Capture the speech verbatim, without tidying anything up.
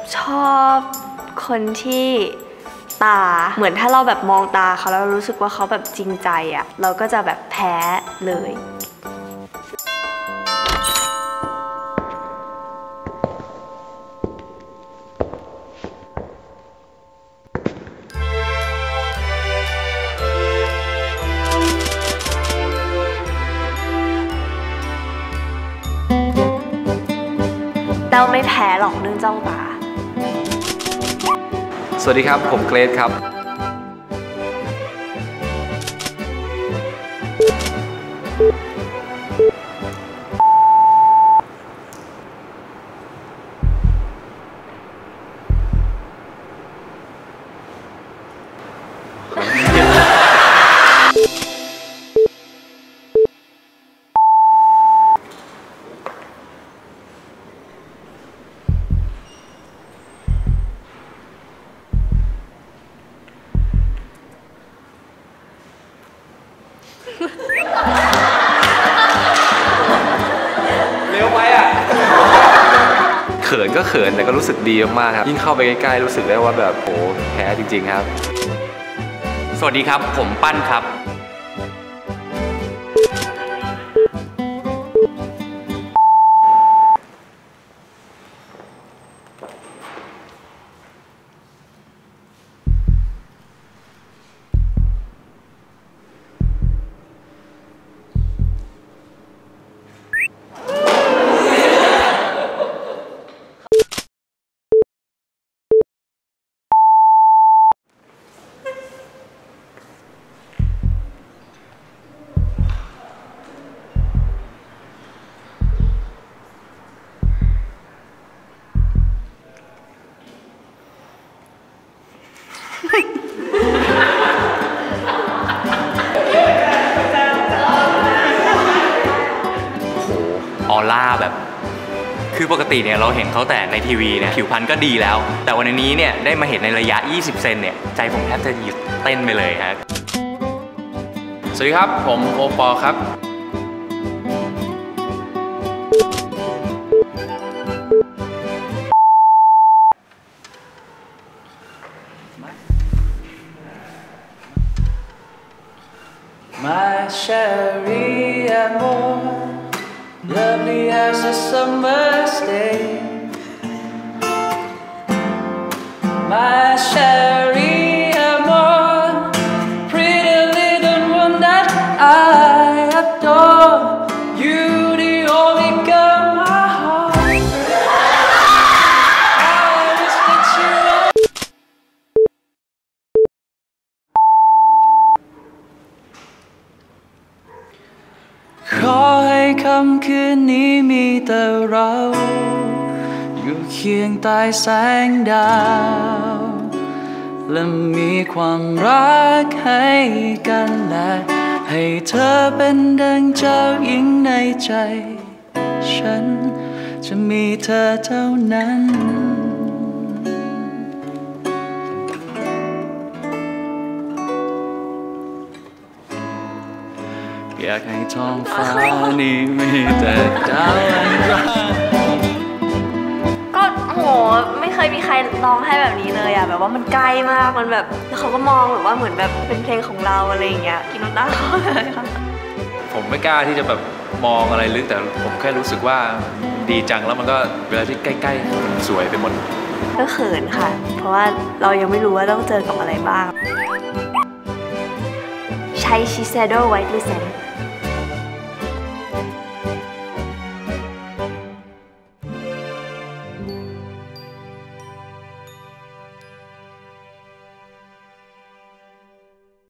ชอบคนที่ตาเหมือนถ้าเราแบบมองตาเขาแล้วเรารู้สึกว่าเขาแบบจริงใจอ่ะเราก็จะแบบแพ้เลยเต้าไม่แพ้หรอกเรื่องจ้องตาสวัสดีครับผมเกรซครับเร็วไปอ่ะเขินก็เขินแต่ก็รู้สึกดีมากครับยิ่งเข้าไปใกล้ๆรู้สึกได้ว่าแบบโหแพ้จริงๆครับสวัสดีครับผมปั้นครับออร่าแบบคือปกติเนี่ยเราเห็นเขาแต่ในทีวีเนี่ยผิวพรรณก็ดีแล้วแต่วันนี้เนี่ยได้มาเห็นในระยะยี่สิบเซนเนี่ยใจผมแทบจะหยุดเต้นไปเลยครับสวัสดีครับผมโอปอครับ My cherry amor, lovely as a summer's day. My cherry amor, pretty little one that I adore. You the only girl my heart. I wish that you were.ขอให้ค่ำคืนนี้มีแต่เราอยู่เคียงใต้แสงดาวและมีความรักให้กันและให้เธอเป็นดังเจ้าหญิงในใจฉันจะมีเธอเท่านั้นอยากให้ท้องฟ้านี้มีแต่ดาวอันรักก็โหไม่เคยมีใครร้องให้แบบนี้เลยอะแบบว่ามันใกล้มากมันแบบแล้วเขาก็มองแบบว่าเหมือนแบบเป็นเพลงของเราอะไรอย่างเงี้ยกินน้ำตาเขาเลยค่ะผมไม่กล้าที่จะแบบมองอะไรลึกแต่ผมแค่รู้สึกว่าดีจังแล้วมันก็เวลาที่ใกล้ๆมันสวยไปหมดก็เขินค่ะเพราะว่าเรายังไม่รู้ว่าต้องเจอกับอะไรบ้างใช้ชิเซโดไวท์ลูเซน